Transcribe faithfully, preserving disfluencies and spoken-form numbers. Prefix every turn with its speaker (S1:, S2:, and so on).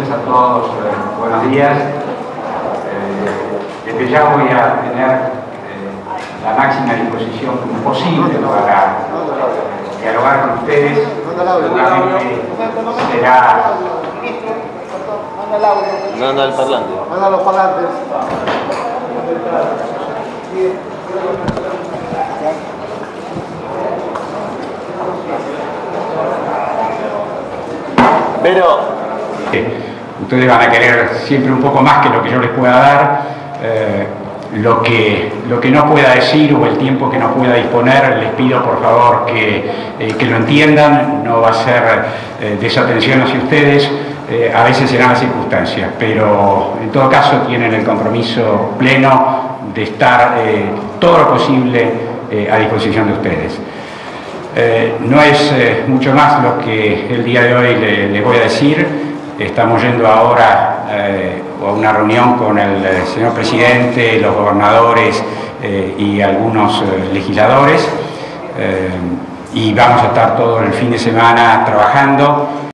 S1: noches a todos, eh, buenos días. Eh, desde ya voy a tener eh, la máxima disposición posible para eh, dialogar con ustedes. Seguramente será...
S2: Manda el parlante.
S3: Manda los parlantes.
S2: Pero
S1: ustedes van a querer siempre un poco más que lo que yo les pueda dar. Eh, lo que, lo que no pueda decir o el tiempo que no pueda disponer, les pido por favor que, eh, que lo entiendan. No va a ser eh, desatención hacia ustedes, eh, a veces serán las circunstancias, pero en todo caso tienen el compromiso pleno de estar eh, todo lo posible eh, a disposición de ustedes. Eh, no es eh, mucho más lo que el día de hoy les le voy a decir. Estamos yendo ahora eh, a una reunión con el eh, señor presidente, los gobernadores eh, y algunos eh, legisladores, eh, y vamos a estar todo el fin de semana trabajando